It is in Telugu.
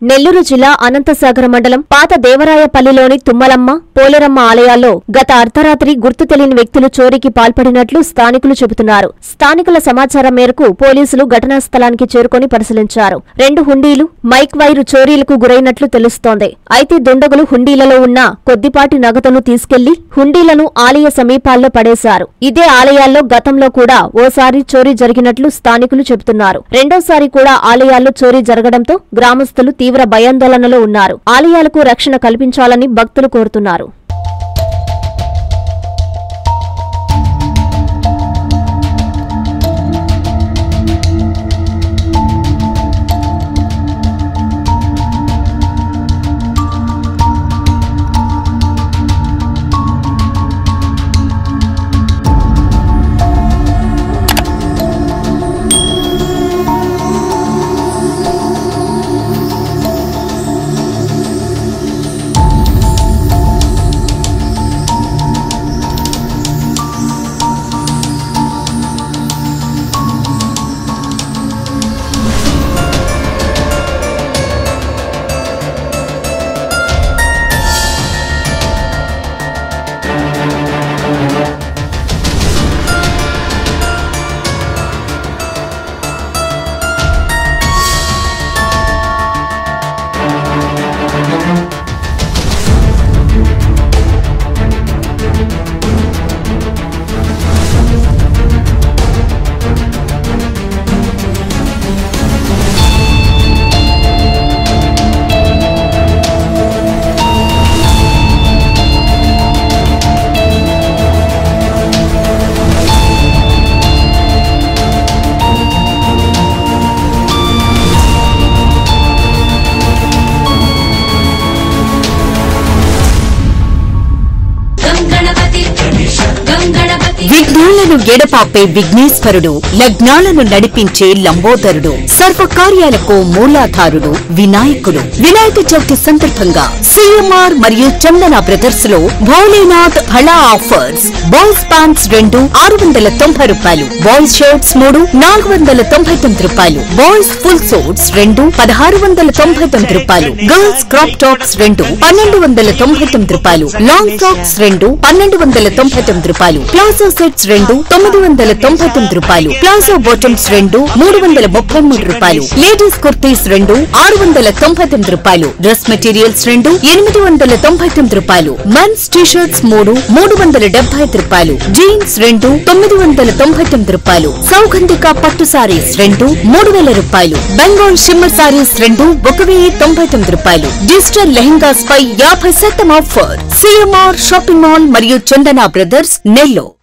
నెల్లూరు జిల్లా అనంతసాగర మండలం పాత దేవరాయపల్లిలోని తుమ్మలమ్మ, పోలేరమ్మ ఆలయాల్లో గత అర్ధరాత్రి గుర్తు తెలియని వ్యక్తులు చోరీకి పాల్పడినట్లు స్థానికులు చెబుతున్నారు. స్థానికుల సమాచారం మేరకు పోలీసులు ఘటనా స్థలానికి చేరుకుని పరిశీలించారు. 2 హుండీలు, మైక్ వైరు చోరీలకు గురైనట్లు తెలుస్తోంది. అయితే దుండగులు హుండీలలో ఉన్న కొద్దిపాటి నగదును తీసుకెళ్లి హుండీలను ఆలయ సమీపాల్లో పడేశారు. ఇదే ఆలయాల్లో గతంలో కూడా ఓసారి చోరీ జరిగినట్లు స్థానికులు చెబుతున్నారు. రెండోసారి కూడా ఆలయాల్లో చోరీ జరగడంతో గ్రామస్తులు తీవ్ర భయాందోళనలో ఉన్నారు. ఆలయాలకు రక్షణ కల్పించాలని భక్తులు కోరుతున్నారు. విఘ్నాలను ఎడపాపే విఘ్నేశ్వరుడు, లగ్నాలను నడిపించే లంబోదరుడు, సర్వకార్యాలకు మూలాధారుడు వినాయకుడు. వినాయక చవితి సందర్భంగా సిఎంఆర్ మరియు చందన బ్రదర్స్ లో భోలేనాథ్ హళా ఆఫర్స్. బాయ్స్ ప్యాంట్స్ 2 690 రూపాయలు, బాయ్స్ షర్ట్స్ 3 499 రూపాయలు, బాయ్స్ ఫుల్ సూట్స్ 2 1699 రూపాయలు, గర్ల్స్ క్రాప్ టాప్స్ 2 1299 రూపాయలు, లాంగ్ ఫ్రాక్స్ 2 1299 రూపాయలు, ప్లాజో సెట్స్ 2 999 రూపాయలు, ప్లాజో బాటమ్స్ 2 333 రూపాయలు, లేడీస్ కుర్తీస్ 2 699 రూపాయలు, డ్రెస్ మెటీరియల్స్ 2 899 రూపాయలు, మెన్స్ టీషర్ట్స్ 3 375 రూపాయలు, జీన్స్ 2 999 రూపాయలు, సౌగంధిక పట్టు సారీస్ 2 3000 రూపాయలు, బెంగాల్ షిమ్మర్ సారీస్ 2 1099 రూపాయలు, డిజిటల్ లెహెంగాస్ పై 50% ఆఫర్. సిఎంఆర్ షాపింగ్ మాల్ మరియు చందన బ్రదర్స్ నెల్లూరు.